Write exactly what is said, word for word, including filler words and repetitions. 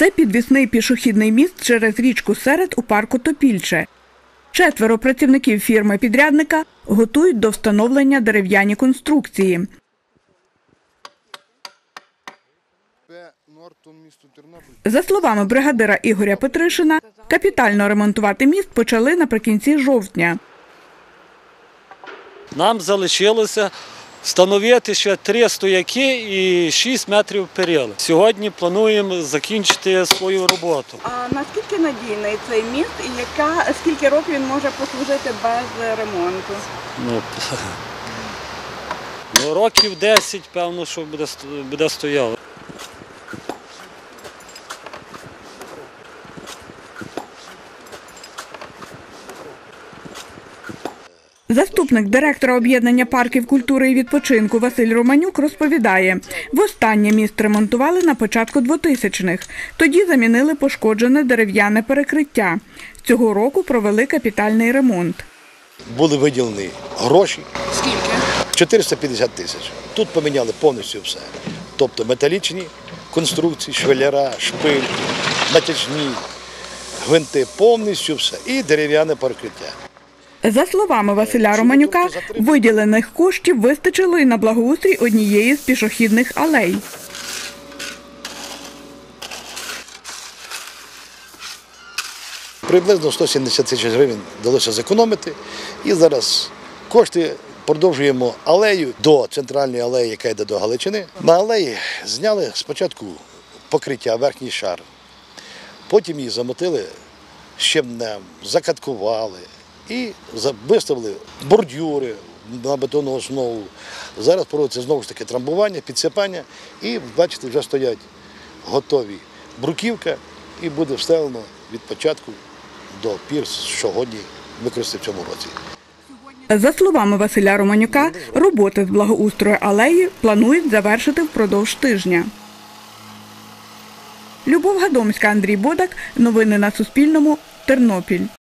Це підвісний пішохідний міст через річку Серед у парку Топільче. Четверо працівників фірми-підрядника готують до встановлення дерев'яні конструкції. За словами бригадира Ігоря Петришина, капітально ремонтувати міст почали наприкінці жовтня. Нам залишилося встановити ще три стояки і шість метрів перил. Сьогодні плануємо закінчити свою роботу. А наскільки надійний цей міст і яка, скільки років він може послужити без ремонту? Ну, ну років десять, певно, що буде, буде стояло. Заступник директора об'єднання парків культури і відпочинку Василь Романюк розповідає, востаннє міст ремонтували на початку двотисячних. Тоді замінили пошкоджене дерев'яне перекриття. Цього року провели капітальний ремонт. Були виділені гроші. Скільки? чотириста п'ятдесят тисяч. Тут поміняли повністю все. Тобто металічні конструкції, швеллера, шпильки, натяжні, гвинти, повністю все. І дерев'яне перекриття. За словами Василя Романюка, виділених коштів вистачило і на благоустрій однієї з пішохідних алей. Приблизно сто сімдесят тисяч гривень вдалося зекономити. І зараз кошти продовжуємо алею до центральної алеї, яка йде до Галичини. На алеї зняли спочатку покриття, верхній шар. Потім її замотили щебнем, закаткували. І виставили бордюри на бетонну основу. Зараз проводиться знову ж таки трамбування, підсипання. І, бачите, вже стоять готові бруківка і буде встелено від початку до пір, що годні використати в цьому році. За словами Василя Романюка, роботи з благоустрою алеї планують завершити впродовж тижня. Любов Гадомська, Андрій Бодак. Новини на Суспільному. Тернопіль.